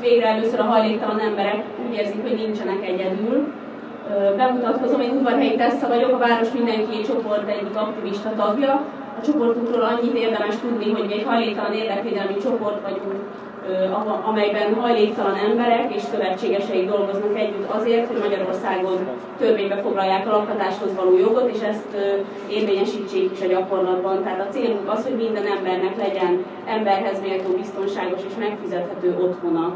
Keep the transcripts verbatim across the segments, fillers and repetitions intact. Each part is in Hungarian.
végre először a hajléktalan emberek úgy érzik, hogy nincsenek egyedül. Bemutatkozom, én Udvarhelyi Tessa vagyok, a Város Mindenkié csoport egyik aktivista tagja. A csoportunkról annyit érdemes tudni, hogy mi egy hajléktalan érdekvédelmi csoport vagyunk, amelyben hajléktalan emberek és szövetségeseik dolgoznak együtt azért, hogy Magyarországon törvénybe foglalják a lakhatáshoz való jogot, és ezt érvényesítsék is a gyakorlatban. Tehát a célunk az, hogy minden embernek legyen emberhez méltó, biztonságos és megfizethető otthona.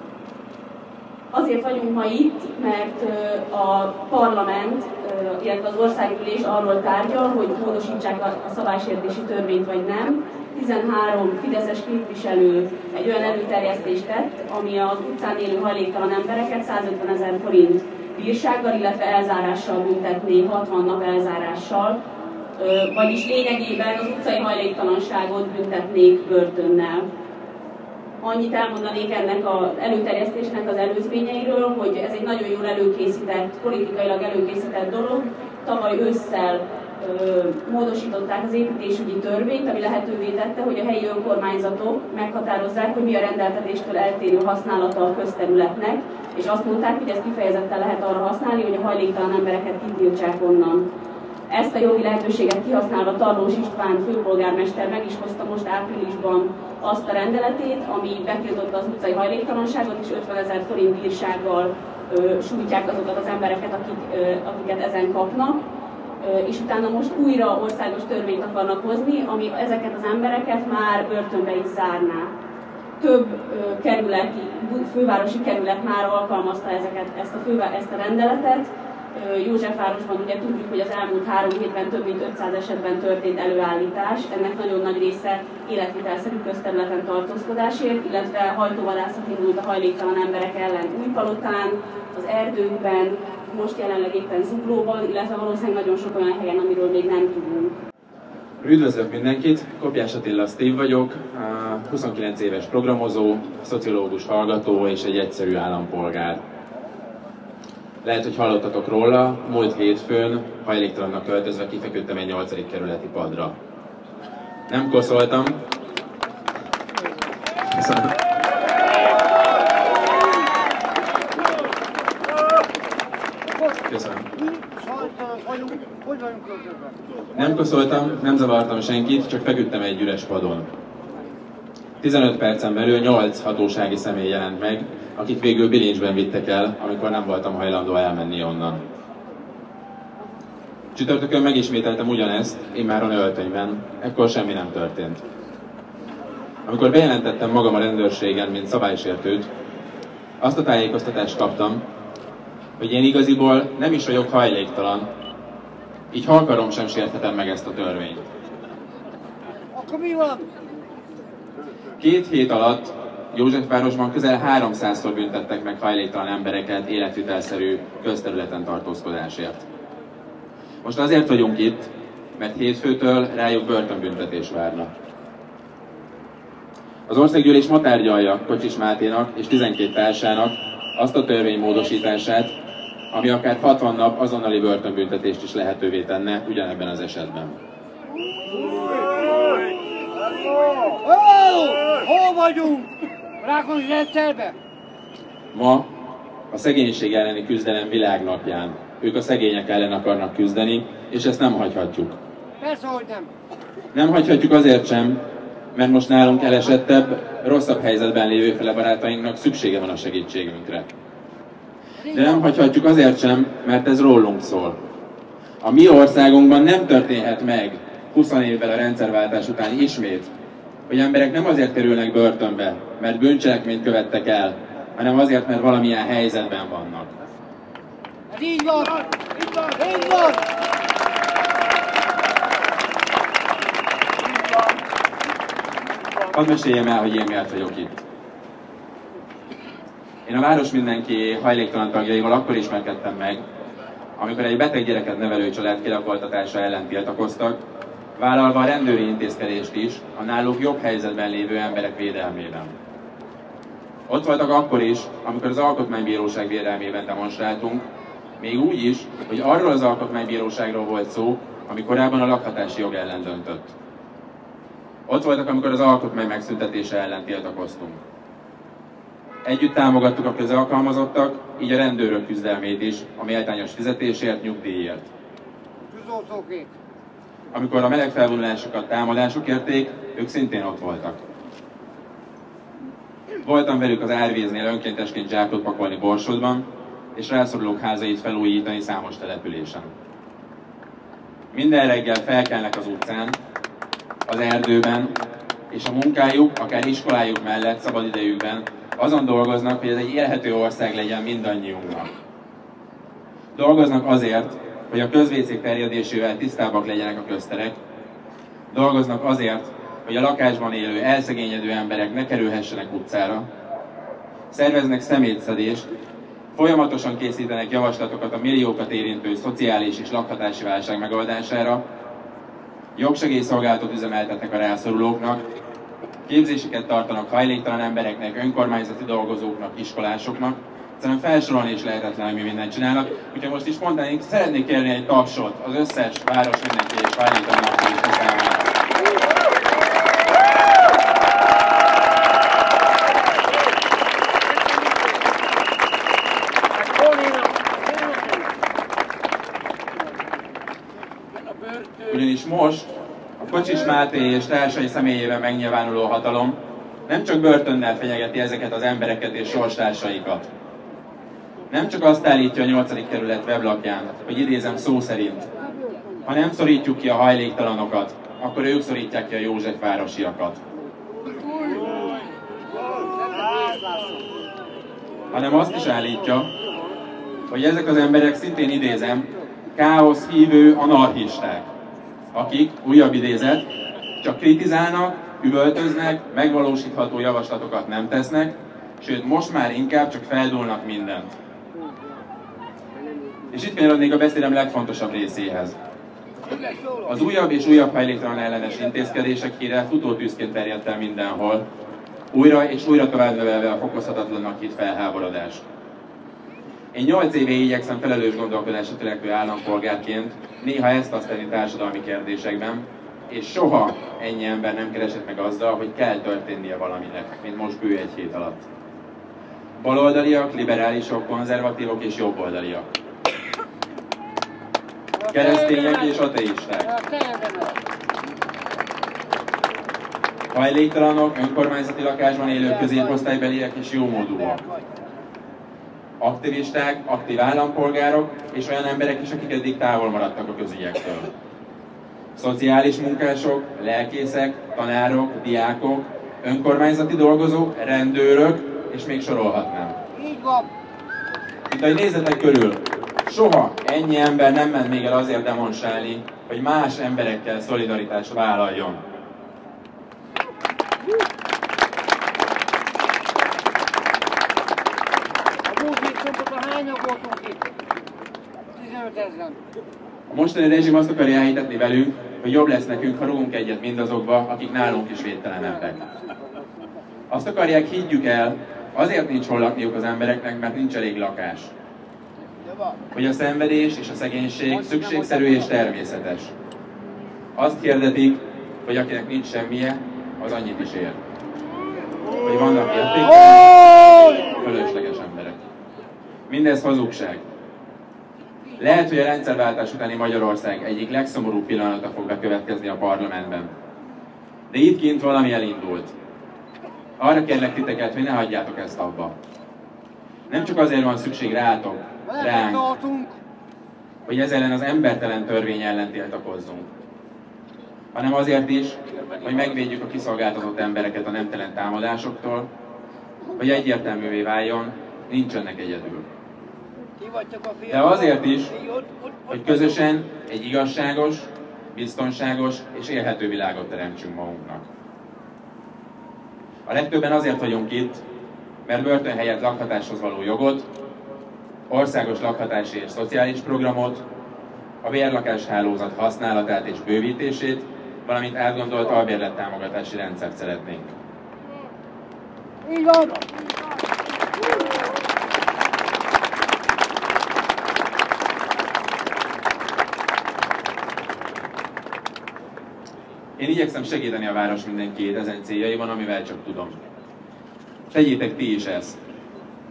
Azért vagyunk ma itt, mert a parlament, illetve az országgyűlés arról tárgyal, hogy módosítsák a szabálysértési törvényt vagy nem. tizenhárom fideszes képviselő egy olyan előterjesztést tett, ami az utcán élő hajléktalan embereket százötvenezer forint bírsággal, illetve elzárással büntetné, hatvan nap elzárással, vagyis lényegében az utcai hajléktalanságot büntetnék börtönnel. Annyit elmondanék ennek az előterjesztésnek az előzményeiről, hogy ez egy nagyon jól előkészített, politikailag előkészített dolog. Tavaly ősszel ö, módosították az építésügyi törvényt, ami lehetővé tette, hogy a helyi önkormányzatok meghatározzák, hogy mi a rendeltetéstől eltérő használata a közterületnek, és azt mondták, hogy ezt kifejezetten lehet arra használni, hogy a hajléktalan embereket kitiltsák onnan. Ezt a jogi lehetőséget kihasználva Tarlós István főpolgármester meg is hozta most áprilisban azt a rendeletét, ami betiltotta az utcai hajléktalanságot, és ötvenezer forint bírsággal ö, sújtják azokat az embereket, akik, ö, akiket ezen kapnak. Ö, és utána most újra országos törvényt akarnak hozni, ami ezeket az embereket már börtönbe is zárná. Több ö, kerületi, fővárosi kerület már alkalmazta ezeket, ezt, a fővá, ezt a rendeletet. Józsefvárosban ugye tudjuk, hogy az elmúlt három hétben több mint ötszáz esetben történt előállítás, ennek nagyon nagy része életvitelszerű közterületen tartózkodásért, illetve hajtóvadászat indult a hajléktalan emberek ellen Újpalotán, az erdőkben, most jelenleg éppen Zuglóban, illetve valószínűleg nagyon sok olyan helyen, amiről még nem tudunk. Üdvözlök mindenkit, Kopjás Attila Steve vagyok, huszonkilenc éves programozó, szociológus hallgató és egy egyszerű állampolgár. Lehet, hogy hallottatok róla, múlt hétfőn hajléktalannak költözve kifeküdtem egy nyolcadik kerületi padra. Nem koszoltam. Köszönöm. Köszönöm. Nem koszoltam, nem zavartam senkit, csak feküdtem egy üres padon. tizenöt percen belül nyolc hatósági személy jelent meg, akik végül bilincsben vittek el, amikor nem voltam hajlandó elmenni onnan. Csütörtökön megismételtem ugyanezt, immáron öltönyben, ekkor semmi nem történt. Amikor bejelentettem magam a rendőrségen, mint szabálysértőt, azt a tájékoztatást kaptam, hogy én igaziból nem is vagyok hajléktalan, így halkarom sem sérthetem meg ezt a törvényt. Akkor mi van? Két hét alatt Józsefvárosban közel háromszázszor büntettek meg hajléktalan embereket életvitelszerű közterületen tartózkodásért. Most azért vagyunk itt, mert hétfőtől rájuk börtönbüntetés várna. Az országgyűlés ma tárgyalja Kocsis Máténak és tizenkét társának azt a törvény módosítását, ami akár hatvan nap azonnali börtönbüntetést is lehetővé tenne ugyanebben az esetben. Hol vagyunk? Rákos rendszerbe? Ma a szegénység elleni küzdelem világnapján. Ők a szegények ellen akarnak küzdeni, és ezt nem hagyhatjuk. Persze, hogy nem. Nem hagyhatjuk azért sem, mert most nálunk elesettebb, rosszabb helyzetben lévő fele barátainknak szüksége van a segítségünkre. De nem hagyhatjuk azért sem, mert ez rólunk szól. A mi országunkban nem történhet meg húsz évvel a rendszerváltás után ismét, hogy emberek nem azért kerülnek börtönbe, mert bűncselekményt követtek el, hanem azért, mert valamilyen helyzetben vannak. Ez így van! Így van! Így van! Hadd meséljem el, hogy én miért vagyok itt. Én a Város Mindenkié hajléktalan tagjaival akkor ismerkedtem meg, amikor egy beteg gyereket nevelő család kilakoltatása ellen tiltakoztak, vállalva a rendőri intézkedést is a náluk jobb helyzetben lévő emberek védelmében. Ott voltak akkor is, amikor az Alkotmánybíróság védelmében demonstráltunk, még úgy is, hogy arról az Alkotmánybíróságról volt szó, ami korábban a lakhatási jog ellen döntött. Ott voltak, amikor az alkotmány megszüntetése ellen tiltakoztunk. Együtt támogattuk a közalkalmazottak, így a rendőrök küzdelmét is, a méltányos fizetésért, nyugdíjért. Amikor a meleg felvonulásokat támadások érték, ők szintén ott voltak. Voltam velük az árvíznél önkéntesként zsákot pakolni Borsodban, és rászorulók házait felújítani számos településen. Minden reggel felkelnek az utcán, az erdőben, és a munkájuk, akár iskolájuk mellett, szabadidejükben azon dolgoznak, hogy ez egy élhető ország legyen mindannyiunknak. Dolgoznak azért, hogy a közvécék terjedésével tisztábbak legyenek a közterek. Dolgoznak azért, hogy a lakásban élő, elszegényedő emberek ne kerülhessenek utcára. Szerveznek szemétszedést, folyamatosan készítenek javaslatokat a milliókat érintő szociális és lakhatási válság megoldására, jogsegélyszolgálatot üzemeltetnek a rászorulóknak, képzéseket tartanak hajléktalan embereknek, önkormányzati dolgozóknak, iskolásoknak. Egyszerűen felsorolni is lehetetlen, hogy mi mindent csinálnak. Úgyhogy most is spontánig szeretnék kérni egy tapsot az összes város mindenki és hajléktalan aktivista számára. Ugyanis most a Kocsis Máté és társai személyében megnyilvánuló hatalom nem csak börtönnel fenyegeti ezeket az embereket és sorstársaikat. Nem csak azt állítja a nyolcadik kerület weblapján, hogy idézem szó szerint, ha nem szorítjuk ki a hajléktalanokat, akkor ők szorítják ki a Józsefvárosiakat. Hanem azt is állítja, hogy ezek az emberek szintén idézem, káosz hívő anarchisták, akik, újabb idézet, csak kritizálnak, üvöltöznek, megvalósítható javaslatokat nem tesznek, sőt most már inkább csak feldúlnak mindent. És itt kanyarodnék a beszédem legfontosabb részéhez. Az újabb és újabb hajléktalan ellenes intézkedések híre futótűzként terjedt el mindenhol, újra és újra tovább növelve a fokozhatatlannak hitt felháborodást. Én nyolc éve igyekszem felelős gondolkodásra törekvő állampolgárként néha ezt-azt tenni társadalmi kérdésekben, és soha ennyi ember nem keresett meg azzal, hogy kell történnie valaminek, mint most bő egy hét alatt. Baloldaliak, liberálisok, konzervatívok és jobboldaliak. Keresztények és ateisták. Hajléktalanok, önkormányzati lakásban élő középosztálybeliek és jómódúak. Aktivisták, aktív állampolgárok és olyan emberek is, akik eddig távol maradtak a közügyektől. Szociális munkások, lelkészek, tanárok, diákok, önkormányzati dolgozók, rendőrök, és még sorolhatnám. Így van. Itt, hogy nézzetek körül, soha ennyi ember nem ment még el azért demonstrálni, hogy más emberekkel szolidaritást vállaljon. A múlt hétszombaton hányan voltunk itt? tizenöt ezren. A mostani rezsim azt akarja elhitetni velünk, hogy jobb lesz nekünk, ha rúgunk egyet mindazokba, akik nálunk is védtelenebbek. Azt akarják, higgyük el, azért nincs hol lakniuk az embereknek, mert nincs elég lakás. Hogy a szenvedés és a szegénység szükségszerű és természetes. Azt hirdetik, hogy akinek nincs semmije, az annyit is ér. Hogy vannak értékek, fölösleges emberek. Mindez hazugság. Lehet, hogy a rendszerváltás utáni Magyarország egyik legszomorúbb pillanata fog bekövetkezni a parlamentben. De itt kint valami elindult. Arra kérlek titeket, hogy ne hagyjátok ezt abba. Nem csak azért van szükség rátok, ránk, hogy ez ellen az embertelen törvény ellen tiltakozzunk, hanem azért is, hogy megvédjük a kiszolgáltatott embereket a nemtelen támadásoktól, hogy egyértelművé váljon, nincsenek egyedül. De azért is, hogy közösen egy igazságos, biztonságos és élhető világot teremtsünk magunknak. A legtöbben azért vagyunk itt, mert börtön helyett lakhatáshoz való jogot, országos lakhatási és szociális programot, a bérlakáshálózat használatát és bővítését, valamint átgondolt albérlettámogatási rendszert szeretnénk. Így van! Én igyekszem segíteni a város mindenkiét ezen céljaiban, amivel csak tudom. Tegyétek ti is ezt.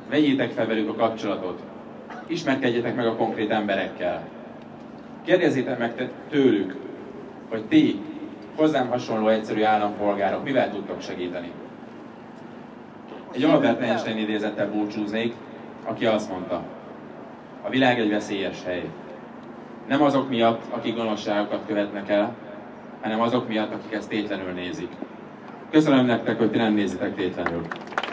Vegyétek fel velük a kapcsolatot. Ismerkedjetek meg a konkrét emberekkel. Kérdezzétek meg tőlük, hogy ti, hozzám hasonló egyszerű állampolgárok, mivel tudtok segíteni. Egy Albert Einstein idézettel búcsúznék, aki azt mondta: a világ egy veszélyes hely. Nem azok miatt, akik gonoszságokat követnek el, hanem azok miatt, akik ezt tétlenül nézik. Köszönöm nektek, hogy ti nem nézitek tétlenül.